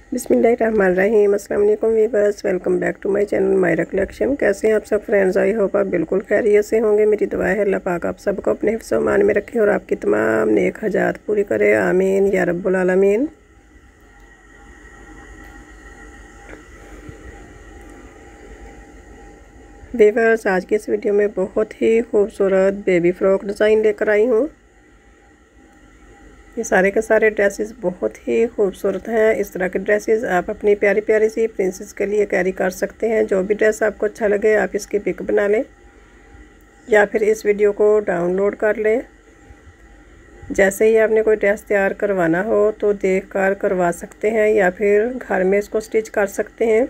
बिस्मिल्लाहिर्रहमानिर्रहीम। अस्सलाम वालेकुम viewers, welcome back to my channel Maira collection. कैसे हैं आप सब फ्रेंड्स? आई होप आप बिल्कुल खैरियत से होंगे। मेरी दुआ है अल्लाह पाक आप सबको अपने हिफ्ज़ व अमान में रखे और आपकी तमाम नेक हजात पूरी करे, आमीन या रब्बुल आलमीन। वीवर्स, आज की इस वीडियो में बहुत ही खूबसूरत बेबी फ्रॉक डिज़ाइन लेकर आई हूँ। ये सारे के सारे ड्रेसेस बहुत ही खूबसूरत हैं। इस तरह के ड्रेसेस आप अपनी प्यारी प्यारी सी प्रिंसेस के लिए कैरी कर सकते हैं। जो भी ड्रेस आपको अच्छा लगे आप इसकी पिक बना लें या फिर इस वीडियो को डाउनलोड कर लें। जैसे ही आपने कोई ड्रेस तैयार करवाना हो तो देख कर करवा सकते हैं या फिर घर में इसको स्टिच कर सकते हैं।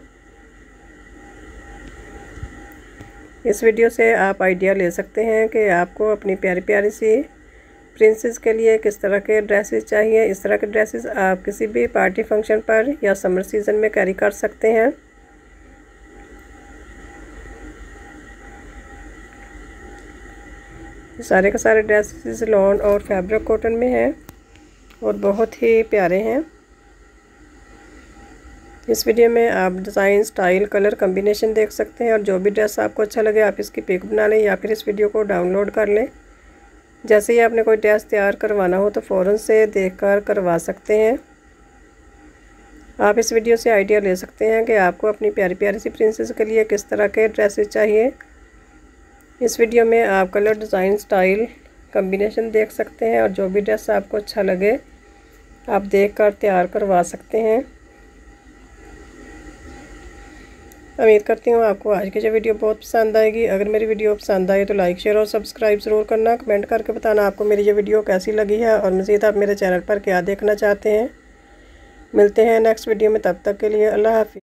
इस वीडियो से आप आइडिया ले सकते हैं कि आपको अपनी प्यारी प्यारी सी प्रिंसेस के लिए किस तरह के ड्रेसेस चाहिए। इस तरह के ड्रेसेस आप किसी भी पार्टी फंक्शन पर या समर सीज़न में कैरी कर सकते हैं। सारे के सारे ड्रेसेस लॉन और फैब्रिक कॉटन में हैं और बहुत ही प्यारे हैं। इस वीडियो में आप डिज़ाइन, स्टाइल, कलर कम्बिनेशन देख सकते हैं और जो भी ड्रेस आपको अच्छा लगे आप इसकी पिक बना लें या फिर इस वीडियो को डाउनलोड कर लें। जैसे ही आपने कोई ड्रेस तैयार करवाना हो तो फ़ौरन से देखकर करवा सकते हैं। आप इस वीडियो से आइडिया ले सकते हैं कि आपको अपनी प्यारी प्यारी सी प्रिंसेस के लिए किस तरह के ड्रेसेस चाहिए। इस वीडियो में आप कलर, डिज़ाइन, स्टाइल कम्बिनेशन देख सकते हैं और जो भी ड्रेस आपको अच्छा लगे आप देखकर तैयार करवा सकते हैं। उम्मीद करती हूँ आपको आज की जो वीडियो बहुत पसंद आएगी। अगर मेरी वीडियो पसंद आए तो लाइक, शेयर और सब्सक्राइब ज़रूर करना। कमेंट करके बताना आपको मेरी ये वीडियो कैसी लगी है और मज़ीद आप मेरे चैनल पर क्या देखना चाहते हैं। मिलते हैं नेक्स्ट वीडियो में, तब तक के लिए अल्लाह हाफ़िज़।